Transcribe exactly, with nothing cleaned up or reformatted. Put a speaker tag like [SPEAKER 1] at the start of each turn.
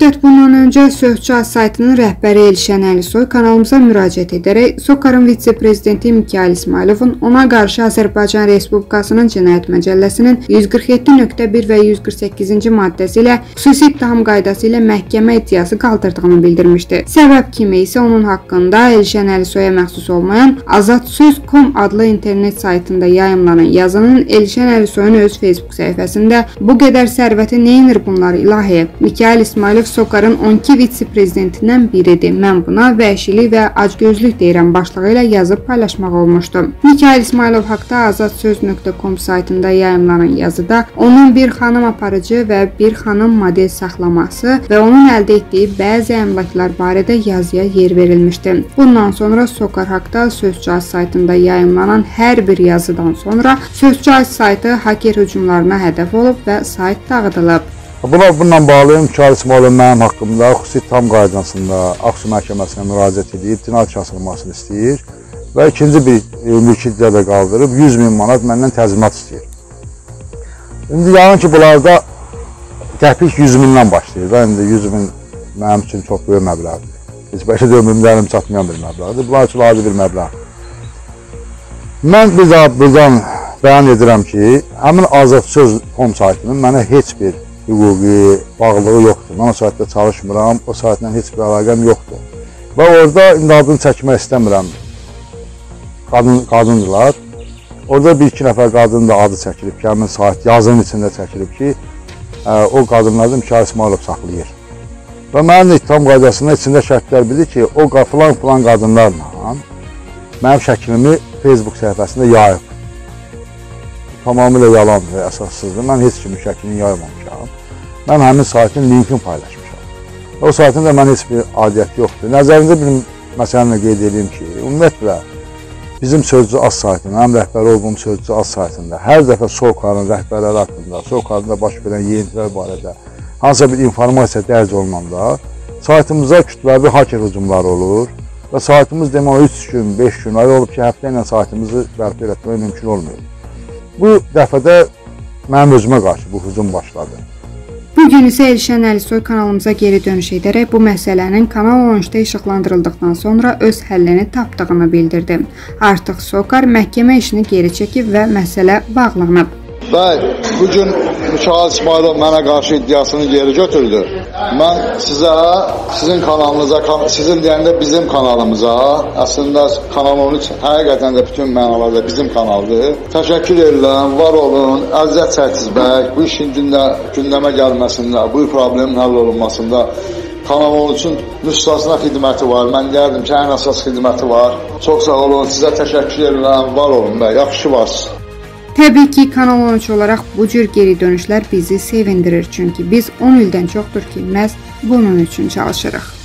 [SPEAKER 1] müddət bundan öncə Sözcü saytının rəhbəri Elşən Əlisoy kanalımıza müraciət edərək SOCAR-ın vitse-prezidenti Mikayıl İsmayılovun ona qarşı Azərbaycan Respublikasının Cinayət Məcəlləsinin yüz qırx yeddi nöqtə bir və yüz qırx səkkizinci maddəsi ilə xüsusi ittiham qaydası ilə məhkəmə iddiası qaldırdığını bildirmişdi. Səbəb kimi isə onun haqqında Elşən Əlisoya məxsus olmayan azad söz nöqtə com adlı internet saytında yayımlanan yazının Elşən Əlisoyun öz Facebook səhifəsində "Bu qədər sərvəti neynir bunlar ilahi? Mikayıl İsmayılov SOCAR-ın on iki vitse-prezidentindən biridir. Mən buna vəhşilik və acgözlük deyirəm" başlığı ilə yazıb paylaşmaq olmuşdu. Mikayıl İsmayılov haqda azad söz nöqtə com saytında yayımlanan yazıda onun bir xanım aparıcı və bir xanım model saxlaması və onun əldə etdiyi bəzi əmlaklar barədə yazıya yer verilmişdi. Bundan sonra SOCAR haqda Sözcü saytında yayımlanan hər bir yazıdan sonra Sözcü saytı haker hücumlarına hədəf olub və sayt dağıdılıb.
[SPEAKER 2] Buna, bununla bağlı Mikayıl İsmayılov mənim haqqımda xüsusi ittiham qaydasında Ağsu məhkəməsinə müraciət edib, cinayət kəsilməsini istəyir və ikinci bir mülki iddia qaldırıb yüz min manat məndən təzminat istəyir. İndi yanın ki, bunlarda təxmin yüz mindən başlayır və indi yüz min mənim üçün çox böyük məbləğdir. Heç bəlkə də ömrümdə əlim çatmayan bir məbləğdir. Bunlar üçün adi bir məbləğ. Mən bir daha buradan bəyan edirəm ki, həmin azad söz nöqtə com saytının mənə heç bir hüquqi bağlılığı yoxdur. Mən o saytda çalışmıram, o saytla heç bir əlaqəm yoxdur. Və orada indi adını çəkmək istəmirəm. Qadın, qadındılar. Orada bir iki nəfər qadının da adı çəkilib ki, həmin sayt yazının içində çəkilib ki, ə, o qadınlarda Mikayıl İsmayılov saxlayır. Və mənim ittiham qaydasında içində şərtlər bilir ki, o filan filan qadınlarla mənim şəklimi Facebook səhifəsində yayıb. Tamamilə yalandır və əsassızdır. Mən heç kimin şəklini yaymamışam. Mən həmin saytın linkini paylaşmışam. O saytın da mən heç bir adiyyəti yoxdur. Nəzərinizdə bir məsələni qeyd edeyim ki, ümumiyyətlə bizim Sözcü az saytında, həm rəhbəri olduğum Sözcü az saytında hər dəfə SOCAR-ın rəhbərləri haqqında, SOCAR-da baş verən yeyintilər barədə hansısa bir informasiya dərc olunanda saytımıza kütləvi haker hücumları olur və saytımız demək üç gün, beş gün ay olub ki, həftə ilə saytımızı bərpa etmək mümkün olmuyor. Bu dəfədə mənim özümə qarşı bu hücum başladı.
[SPEAKER 1] Bugün isə Elşən Əlisoy kanalımıza geri dönüş edərək bu məsələnin Kanal on üçdə işıqlandırıldıqdan sonra öz həllini tapdığını bildirdi. Artıq SOCAR məhkəmə işini geri çəkib və məsələ bağlanıb.
[SPEAKER 3] Bəli, bugün Mikayıl İsmayılov mənə qarşı iddiasını geri götürdü. Mən sizə, sizin kanalınıza, sizin deyəndə bizim kanalımıza, əslində Kanal on üç həqiqətən də bütün mənalarda bizim kanaldır. Təşəkkür edirəm, var olun, əziyyət çəkdirmək, bu işin gündəmə gəlməsində, bu problemin həll olunmasında Kanal on üçün müstəsna xidməti var. Mən deyərdim ki, ən əsas xidməti var. Çox sağ olun, sizə təşəkkür edirəm, var olun və yaxşı varsınız.
[SPEAKER 1] Təbii ki, Kanal on üç olaraq bu cür geri dönüşlər bizi sevindirir. Çünki biz on ildən çoxdur ki, məhz bunun üçün çalışırıq.